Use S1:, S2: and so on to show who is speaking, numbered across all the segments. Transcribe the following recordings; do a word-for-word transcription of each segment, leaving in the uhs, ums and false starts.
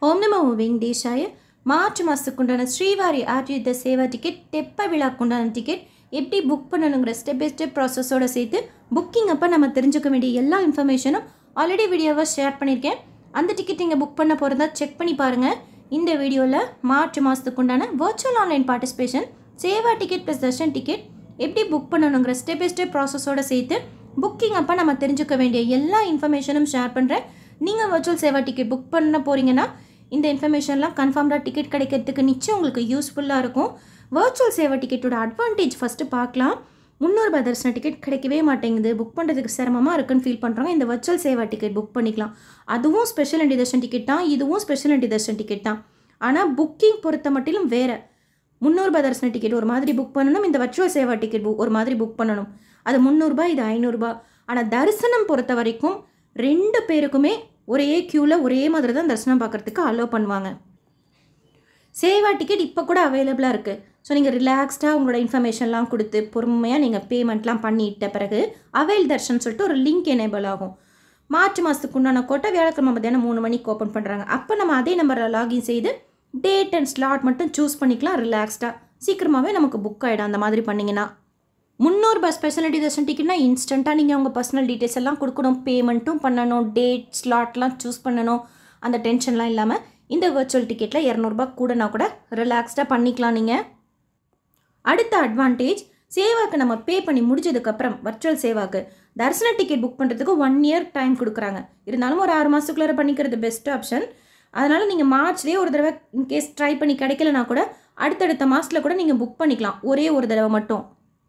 S1: ஓம் நமோ வெங்கடேஷாய. மார்ச் மாதத்துக்குண்டான ஸ்ரீவாரி ஆர்ஜித சேவா டிக்கெட் தெப்ப விழாக்குண்டான டிக்கெட் எப்படி புக் பண்ணணுங்கிற ஸ்டெப் பை ஸ்டெப் ப்ராசஸோடு சேர்த்து புக்கிங் அப்போ நம்ம தெரிஞ்சுக்க வேண்டிய எல்லா இன்ஃபர்மேஷனும் ஆல்ரெடி வீடியோவை ஷேர் பண்ணியிருக்கேன். அந்த டிக்கெட் நீங்கள் புக் பண்ண போகிறதா செக் பண்ணி பாருங்கள். இந்த வீடியோவில் மார்ச் மாதத்துக்குண்டான virtual online participation seva ticket plus darshan ticket எப்படி புக் பண்ணணுங்கிற ஸ்டெப் பை ஸ்டெப் ப்ராசஸோடு சேர்த்து புக்கிங் அப்போ நம்ம தெரிஞ்சுக்க வேண்டிய எல்லா இன்ஃபர்மேஷனும் ஷேர் பண்ணுறேன். நீங்கள் வர்ச்சுவல் சேவா டிக்கெட் புக் பண்ண போகிறீங்கன்னா இந்த இன்ஃபர்மேஷன்லாம் கன்ஃபார்ம்டாக டிக்கெட் கிடைக்கிறதுக்கு நிச்சயம் உங்களுக்கு யூஸ்ஃபுல்லாக இருக்கும். வர்ச்சுவல் சேவா டிக்கெட்டோட அட்வான்டேஜ் ஃபஸ்ட்டு பார்க்கலாம். முந்நூறுபா தரிசன டிக்கெட் கிடைக்கவே மாட்டேங்குது, புக் பண்ணுறதுக்கு சிரமமாக இருக்குன்னு ஃபீல் பண்ணுறாங்க. இந்த வர்ச்சுவல் சேவா டிக்கெட் புக் பண்ணிக்கலாம். அதுவும் ஸ்பெஷல் என்ட்ரி தர்ஷன் டிக்கெட் தான், இதுவும் ஸ்பெஷல் என்ட்ரி தர்ஷன் டிக்கெட் தான். ஆனால் புக்கிங் பொறுத்த மட்டிலும் வேறு. முந்நூறுபா தரிசன டிக்கெட் ஒரு மாதிரி புக் பண்ணணும், இந்த வர்ச்சுவல் சேவா டிக்கெட் புக் ஒரு மாதிரி புக் பண்ணணும். அது முந்நூறுபா, இது ஐநூறுரூபா. ஆனால் தரிசனம் பொறுத்த வரைக்கும் ரெண்டு பேருக்குமே ஒரே க்யூவில் ஒரே மாதிரி தான் தரிசனம் பார்க்குறதுக்கு அலோவ் பண்ணுவாங்க. சேவா டிக்கெட் இப்போ கூட அவைலபிளாக இருக்குது. ஸோ நீங்கள் ரிலாக்ஸ்டாக உங்களோட இன்ஃபர்மேஷன்லாம் கொடுத்து பொறுமையாக நீங்கள் பேமெண்ட்லாம் பண்ணிட்ட பிறகு அவைல் தர்ஷன் சொல்லிட்டு ஒரு லிங்க் எனேபிள் ஆகும். மார்ச் மாதத்துக்கு உண்டான கோட்டை வியாழக்கிழமை மத்தியானம் மூணு மணிக்கு ஓப்பன் பண்ணுறாங்க. அப்போ நம்ம அதே நம்பரில் லாகின் செய்து டேட் அண்ட் ஸ்லாட் மட்டும் சூஸ் பண்ணிக்கலாம். ரிலாக்ஸ்டாக சீக்கிரமாகவே நமக்கு புக் ஆகிடும். அந்த மாதிரி பண்ணிங்கன்னா முந்நூறுபா ஸ்பெஷல் என்ட்ரி தர்ஷன் டிக்கெட்னா இன்ஸ்டண்ட்டாக நீங்கள் உங்கள் பர்சனல் டீட்டெயில்ஸ் எல்லாம் கொடுக்கணும், பேமெண்ட்டும் பண்ணணும், டேட் ஸ்லாட்லாம் சூஸ் பண்ணணும். அந்த டென்ஷன்லாம் இல்லாமல் இந்த வர்ச்சுவல் டிக்கெட்டில் இரநூறுபா கூடனா கூட ரிலாக்ஸ்டாக பண்ணிக்கலாம். நீங்கள் அடுத்த அட்வான்டேஜ், சேவாக்கு நம்ம பே பண்ணி முடிஞ்சதுக்கப்புறம் வர்ச்சுவல் சேவாக்கு தரிசன டிக்கெட் புக் பண்ணுறதுக்கு ஒன் இயர் டைம் கொடுக்குறாங்க. இருந்தாலும் ஒரு ஆறு மாதத்துக்குள்ளே பண்ணிக்கிறது பெஸ்ட் ஆப்ஷன். அதனால் நீங்கள் மார்ச்லேயே ஒரு தடவை இன்கேஸ் ட்ரை பண்ணி கிடைக்கலனா கூட அடுத்தடுத்த மாதத்தில் கூட நீங்கள் புக் பண்ணிக்கலாம், ஒரே ஒரு தடவை மட்டும்.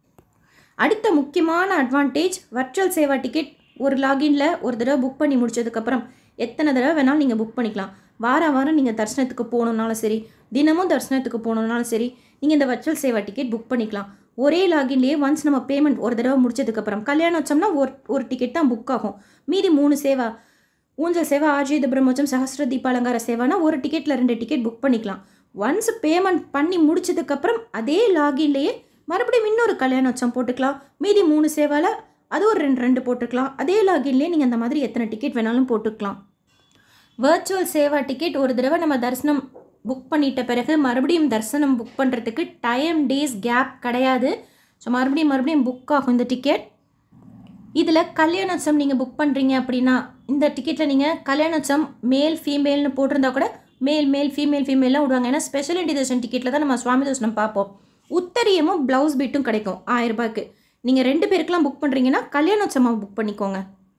S1: அடுத்த முக்கியமான அட்வான்டேஜ், வர்ச்சுவல் சேவா டிக்கெட் ஒரு லாகின்ல ஒரு தடவை புக் பண்ணி முடிச்சதுக்கப்புறம் எத்தனை தடவை வேணாலும் நீங்கள் புக் பண்ணிக்கலாம். வாரம் வாரம் நீங்கள் தரிசனத்துக்கு போகணுன்னாலும் சரி, தினமும் தரிசனத்துக்கு போகணுன்னாலும் சரி, நீங்கள் இந்த வர்ச்சுவல் சேவா டிக்கெட் புக் பண்ணிக்கலாம். ஒரே லாகின்லேயே ஒன்ஸ் நம்ம பேமெண்ட் ஒரு தடவை முடிச்சதுக்கப்புறம் கல்யாணம் வச்சோம்னா ஒரு ஒரு டிக்கெட் தான் புக் ஆகும். மீதி மூணு சேவா, ஊஞ்சல் சேவா, ஆஜித பிரம்மோற்சவம், சஹஸ்ர தீபாலங்கார சேவானா ஒரு டிக்கெட்டில் ரெண்டு டிக்கெட் புக் பண்ணிக்கலாம். ஒன்ஸ் பேமெண்ட் பண்ணி முடிச்சதுக்கப்புறம் அதே லாகின்லேயே மறுபடியும் இன்னொரு கல்யாணோற்சவம் போட்டுக்கலாம். மீதி மூணு சேவாவில் அது ஒரு ரெண்டு ரெண்டு போட்டுக்கலாம். அதே லாகின்லேயே நீங்கள் அந்த மாதிரி எத்தனை டிக்கெட் வேணாலும் போட்டுக்கலாம். வர்ச்சுவல் சேவா டிக்கெட் ஒரு தடவை நம்ம தரிசனம் புக் பண்ணிட்ட பிறகு மறுபடியும் தரிசனம் புக் பண்ணுறதுக்கு டைம் டேஸ் கேப் கிடையாது. ஸோ மறுபடியும் மறுபடியும் புக் ஆகும் இந்த டிக்கெட். இதில் கல்யாணோற்சவம் நீங்கள் புக் பண்ணுறீங்க அப்படின்னா இந்த டிக்கெட்டில் நீங்கள் கல்யாணோற்சவம் மேல் ஃபீமேல்னு போட்டிருந்தா கூட மேல் மேல் ஃபீமேல் ஃபீமேல்லாம் விடுவாங்க. ஏன்னா ஸ்பெஷல் என்ட்ரி தர்ஷன் டிக்கெட்டில் தான் நம்ம சுவாமி தரிசனம் பார்ப்போம். உத்தரியமும் ப்ளவுஸ் பீட்டும் கிடைக்கும் ஆயிரம் ரூபாய்க்கு. நீங்கள் ரெண்டு பேருக்குலாம் புக் பண்ணுறீங்கன்னா கல்யாணோற்சவமாக புக் பண்ணிக்கோங்க.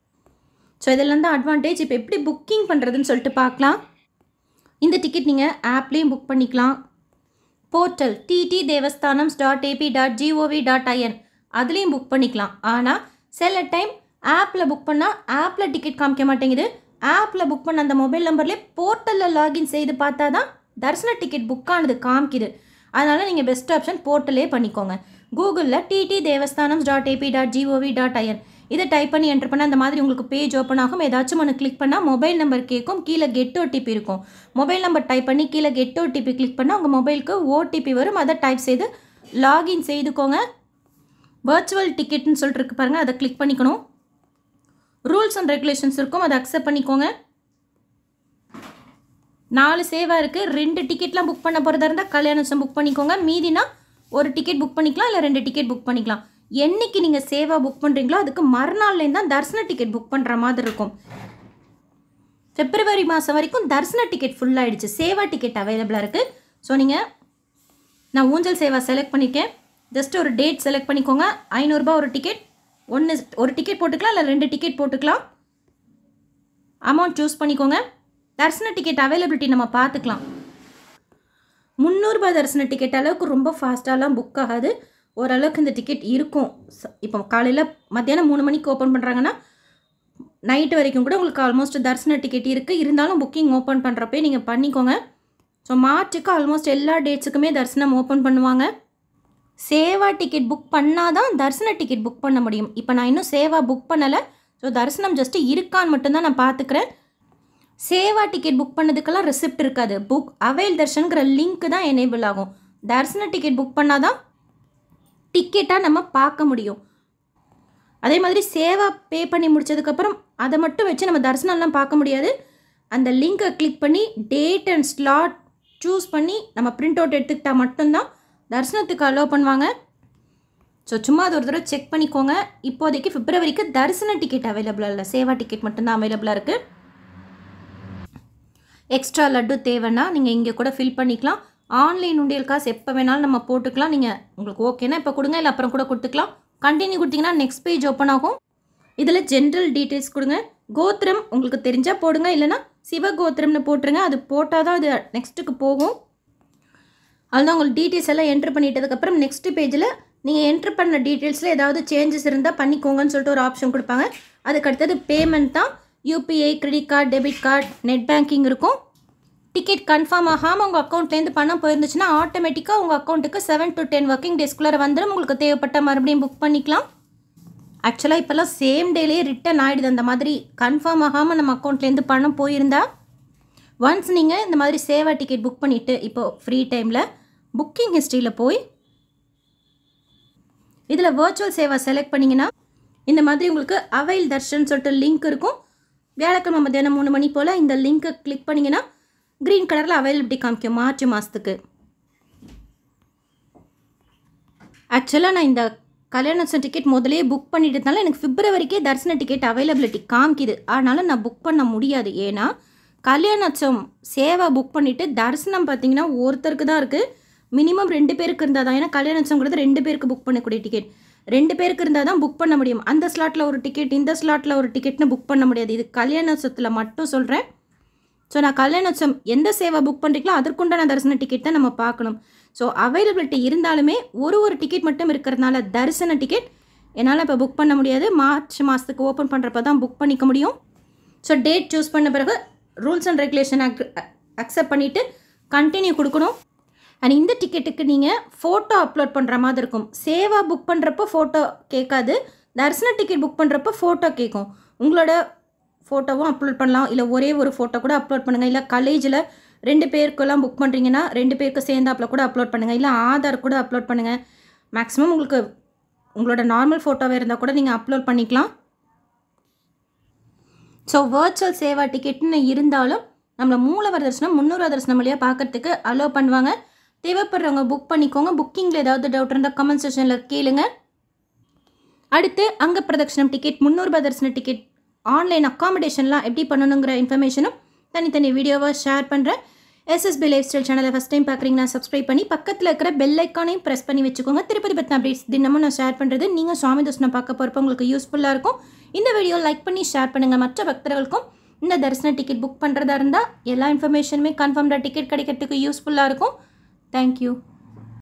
S1: ஸோ இதெல்லாம் தான் அட்வான்டேஜ். இப்போ எப்படி புக்கிங் பண்ணுறதுன்னு சொல்லிட்டு பார்க்கலாம். இந்த டிக்கெட் நீங்கள் ஆப்லேயும் புக் பண்ணிக்கலாம். Portal TT Devasthanams dot AP dot GOV dot IN அதுலேயும் புக் பண்ணிக்கலாம். ஆனால் சில டைம் ஆப்பில் புக் பண்ணால் ஆப்பில் டிக்கெட் காமிக்க மாட்டேங்குது. ஆப்பில் புக் பண்ண அந்த மொபைல் நம்பர்லேயே போர்ட்டலில் லாகின் செய்து பார்த்தா தான் தரிசன டிக்கெட் புக் ஆனது காமிக்குது. அதனால் நீங்கள் பெஸ்ட் ஆப்ஷன் போர்ட்டலே பண்ணிக்கோங்க. கூகுளில் TT Devasthanams dot AP dot GOV dot IN இதை டைப் பண்ணி என்டர் பண்ணால் அந்த மாதிரி உங்களுக்கு பேஜ் ஓப்பன் ஆகும். ஏதாச்சும் ஒன்று கிளிக் பண்ணால் மொபைல் நம்பர் கேட்கும், கீழே கெட் ஓடிபி இருக்கும். மொபைல் நம்பர் டைப் பண்ணி கீழே கெட் ஓடிபி கிளிக் பண்ணால் உங்கள் மொபைலுக்கு ஓடிபி வரும். அதை டைப் செய்து லாகின் செய்துக்கோங்க. வர்ச்சுவல் டிக்கெட்னு சொல்லிட்டு இருக்கு பாருங்கள், அதை கிளிக் பண்ணிக்கணும். ரூல்ஸ் அண்ட் ரெகுலேஷன்ஸ் இருக்கும், அதை அக்செப்ட் பண்ணிக்கோங்க. நாலு சேவா இருக்குது. ரெண்டு டிக்கெட்லாம் புக் பண்ண போகிறதா இருந்தால் கல்யாணம் புக் பண்ணிக்கோங்க. மீதினா ஒரு டிக்கெட் புக் பண்ணிக்கலாம், இல்லை ரெண்டு டிக்கெட் புக் பண்ணிக்கலாம். என்னைக்கு நீங்கள் சேவா புக் பண்ணுறீங்களோ அதுக்கு மறுநாள்லேருந்து தான் தரிசன டிக்கெட் புக் பண்ணுற மாதிரி இருக்கும். பிப்ரவரி மாதம் வரைக்கும் தரிசன டிக்கெட் ஃபுல்லாகிடுச்சு, சேவா டிக்கெட் அவைலபிளாக இருக்குது. ஸோ நீங்கள், நான் ஊஞ்சல் சேவா செலக்ட் பண்ணியிருக்கேன். ஜஸ்ட் ஒரு டேட் செலக்ட் பண்ணிக்கோங்க. ஐநூறுரூபா ஒரு டிக்கெட், ஒன்று ஒரு டிக்கெட் போட்டுக்கலாம், இல்லை ரெண்டு டிக்கெட் போட்டுக்கலாம். அமௌண்ட் சூஸ் பண்ணிக்கோங்க. தரிசன டிக்கெட் அவைலபிலிட்டி நம்ம பார்த்துக்கலாம். முந்நூறுபா தரிசன டிக்கெட் அளவுக்கு ரொம்ப ஃபாஸ்ட்டாலாம் புக் ஆகாது, ஓரளவுக்கு இந்த டிக்கெட் இருக்கும். இப்போ காலையில் மத்தியானம் மூணு மணிக்கு ஓப்பன் பண்ணுறாங்கன்னா நைட்டு வரைக்கும் கூட உங்களுக்கு ஆல்மோஸ்ட் தரிசன டிக்கெட் இருக்குது. இருந்தாலும் புக்கிங் ஓப்பன் பண்ணுறப்பே நீங்கள் பண்ணிக்கோங்க. ஸோ மார்ச்சுக்கு ஆல்மோஸ்ட் எல்லா டேட்ஸுக்குமே தரிசனம் ஓப்பன் பண்ணுவாங்க. சேவா டிக்கெட் புக் பண்ணால் தான் தரிசன டிக்கெட் புக் பண்ண முடியும். இப்போ நான் இன்னும் சேவா புக் பண்ணலை. ஸோ தரிசனம் ஜஸ்ட்டு இருக்கான்னு மட்டும்தான் நான் பார்த்துக்கிறேன். சேவா டிக்கெட் புக் பண்ணதுக்கெல்லாம் ரெசிப்ட் இருக்காது. புக் அவைல் தர்ஷனுங்கிற லிங்க் தான் எனேபிள் ஆகும். தரிசன டிக்கெட் புக் பண்ணால் தான் டிக்கெட்டாக நம்ம பார்க்க முடியும். அதே மாதிரி சேவா பே பண்ணி முடிச்சதுக்கப்புறம் அதை மட்டும் வச்சு நம்ம தரிசனம்லாம் பார்க்க முடியாது. அந்த லிங்கை கிளிக் பண்ணி டேட் அண்ட் ஸ்லாட் சூஸ் பண்ணி நம்ம பிரிண்ட் அவுட் எடுத்துக்கிட்டால் மட்டும்தான் தரிசனத்துக்கு அலோவ் பண்ணுவாங்க. ஸோ சும்மா அது ஒரு தடவை செக் பண்ணிக்கோங்க. இப்போதைக்கு பிப்ரவரிக்கு தரிசன டிக்கெட் அவைலபிளாக இல்லை, சேவா டிக்கெட் மட்டும்தான் அவைலபிளாக இருக்குது. எக்ஸ்ட்ரா லட்டு தேவைன்னா நீங்கள் இங்கே கூட ஃபில் பண்ணிக்கலாம். ஆன்லைன் உண்டியல் காசு எப்போ வேணாலும் நம்ம போட்டுக்கலாம். நீங்கள் உங்களுக்கு ஓகேனா இப்போ கொடுங்க, இல்லை அப்புறம் கூட கொடுத்துக்கலாம். கண்டினியூ கொடுத்தீங்கன்னா நெக்ஸ்ட் பேஜ் ஓப்பன் ஆகும். இதில் ஜென்ரல் டீட்டெயில்ஸ் கொடுங்க. கோத்திரம் உங்களுக்கு தெரிஞ்சால் போடுங்க, இல்லைனா சிவகோத்திரம்னு போட்டுருங்க. அது போட்டால் தான் அது நெக்ஸ்ட்டுக்கு போகும். அதுதான் உங்களுக்கு டீட்டெயில்ஸ் எல்லாம் என்ட்ரு பண்ணிட்டதுக்கப்புறம் நெக்ஸ்ட் பேஜில் நீங்கள் என்ட்ரு பண்ண டீட்டெயில்ஸில் ஏதாவது சேஞ்சஸ் இருந்தால் பண்ணிக்கோங்கன்னு சொல்லிட்டு ஒரு ஆப்ஷன் கொடுப்பாங்க. அதுக்கு அடுத்தது பேமெண்ட் தான். UPI, credit card, debit card, net banking இருக்கும். டிக்கெட் கன்ஃபார்ம் ஆகாமல் உங்கள் அக்கௌண்ட்லேருந்து பணம் போயிருந்துச்சுன்னா ஆட்டோமேட்டிக்காக உங்கள் அக்கௌண்ட்டுக்கு செவன் டு டென் ஒர்க்கிங் டேஸ்க்குள்ளே வந்துடும். உங்களுக்கு தேவைப்பட்ட மறுபடியும் புக் பண்ணிக்கலாம். ஆக்சுவலாக இப்போல்லாம் சேம் டேலேயே ரிட்டன் ஆகிடுது. அந்த மாதிரி கன்ஃபார்ம் ஆகாமல் நம்ம அக்கௌண்ட்லேருந்து பணம் போயிருந்தா ஒன்ஸ் நீங்கள் இந்த மாதிரி சேவா டிக்கெட் புக் பண்ணிவிட்டு இப்போது ஃப்ரீ டைமில் புக்கிங் ஹிஸ்ட்ரியில் போய் இதில் வர்ச்சுவல் சேவா செலக்ட் பண்ணிங்கன்னா இந்த மாதிரி உங்களுக்கு அவைல் தர்ஷன் சொல்லிட்டு லிங்க் இருக்கும். வியாழக்கிழமை மத்தியானம் மூணு மணி போல் இந்த லிங்க்கை கிளிக் பண்ணிங்கன்னா க்ரீன் கலரில் அவைலபிலிட்டி காமிக்கும் மார்ச் மாதத்துக்கு. ஆக்சுவலாக நான் இந்த கல்யாணோத்சவம் டிக்கெட் முதலே புக் பண்ணிட்டதுனால எனக்கு பிப்ரவரிக்கே தரிசன டிக்கெட் அவைலபிலிட்டி காமிக்குது. அதனால் நான் புக் பண்ண முடியாது. ஏன்னா கல்யாணோத்சவம் சேவா புக் பண்ணிவிட்டு தரிசனம் பார்த்திங்கன்னா ஒருத்தருக்கு தான் இருக்குது. மினிமம் ரெண்டு பேருக்கு இருந்தால் தான். ஏன்னா கல்யாணோத்சவங்கிறது ரெண்டு பேருக்கு புக் பண்ணக்கூடிய டிக்கெட். ரெண்டு பேருக்கு இருந்தால் தான் புக் பண்ண முடியும். அந்த ஸ்லாட்டில் ஒரு டிக்கெட், இந்த ஸ்லாட்டில் ஒரு டிக்கெட்னு புக் பண்ண முடியாது. இது கல்யாணோத்சவத்தில் மட்டும் சொல்கிறேன். ஸோ நான் கல்யாணோத்சவம் எந்த சேவா புக் பண்ணுறீங்களோ அதற்குண்டான தரிசன டிக்கெட் தான் நம்ம பார்க்கணும். ஸோ அவைலபிலிட்டி இருந்தாலுமே ஒரு ஒரு டிக்கெட் மட்டும் இருக்கிறதுனால தரிசன டிக்கெட் என்னால் இப்போ புக் பண்ண முடியாது. மார்ச் மாதத்துக்கு ஓப்பன் பண்ணுறப்ப தான் புக் பண்ணிக்க முடியும். ஸோ டேட் சூஸ் பண்ண பிறகு ரூல்ஸ் அண்ட் ரெகுலேஷன் அக்செப்ட் பண்ணிவிட்டு கண்டினியூ கொடுக்கணும். அண்ட் இந்த டிக்கெட்டுக்கு நீங்கள் ஃபோட்டோ அப்லோட் பண்ணுற மாதிரி இருக்கும். சேவா புக் பண்ணுறப்போ ஃபோட்டோ கேட்காது, தரிசன டிக்கெட் புக் பண்ணுறப்போ ஃபோட்டோ கேட்கும். உங்களோட ஃபோட்டோவும் அப்லோட் பண்ணலாம், இல்லை ஒரே ஒரு ஃபோட்டோ கூட அப்லோட் பண்ணுங்கள். இல்லை காலேஜில் ரெண்டு பேருக்கெல்லாம் புக் பண்ணுறீங்கன்னா ரெண்டு பேருக்கு சேர்ந்தாப்பில் கூட அப்லோட் பண்ணுங்கள். இல்லை ஆதார் கூட அப்லோட் பண்ணுங்கள். மேக்ஸிமம் உங்களுக்கு உங்களோட நார்மல் ஃபோட்டோவே இருந்தால் கூட நீங்கள் அப்லோட் பண்ணிக்கலாம். ஸோ வர்ச்சுவல் சேவா டிக்கெட்னு இருந்தாலும் நம்மளை மூலவர் தரிசனம் முந்நூறு தரிசனம் வழியாக பார்க்கறதுக்கு அலோவ் பண்ணுவாங்க. தேவைப்படுறவங்க புக் பண்ணிக்கோங்க. புக்கிங்கில் ஏதாவது டவுட் இருந்தால் கமெண்ட் செக்ஷனில் கேளுங்க. அடுத்து அங்க பிரதட்சணம் டிக்கெட், முந்நூறு தரிசன டிக்கெட், ஆன்லைன் அக்காமடேஷன்லாம் எப்படி பண்ணணுங்கிற இன்ஃபர்மேஷனும் தனித்தனி வீடியோவாக ஷேர் பண்ணுறேன். எஸ்எஸ்பி லைஃப் ஸ்டைல் சேனலை ஃபஸ்ட் டைம் பார்க்குறீங்கன்னா சப்ஸ்கிரைப் பண்ணி பக்கத்தில் இருக்கிற பெல் ஐக்கானையும் ப்ரெஸ் பண்ணி வச்சுக்கோங்க. திருப்பதி பற்றின அப்டேட்ஸ் தினமும் நான் ஷேர் பண்ணுறது நீங்கள் சுவாமி தரிசனம் பார்க்க போகிறப்ப உங்களுக்கு யூஸ்ஃபுல்லாக இருக்கும். இந்த வீடியோ லைக் பண்ணி ஷேர் பண்ணுங்கள். மற்ற பக்தர்களுக்கும் இந்த தரிசன டிக்கெட் புக் பண்ணுறதா இருந்தால் எல்லா இன்ஃபர்மேஷனுமே கன்ஃபார்ம்டாக டிக்கெட் கிடைக்கிறதுக்கு யூஸ்ஃபுல்லாக இருக்கும். தேங்க்யூ.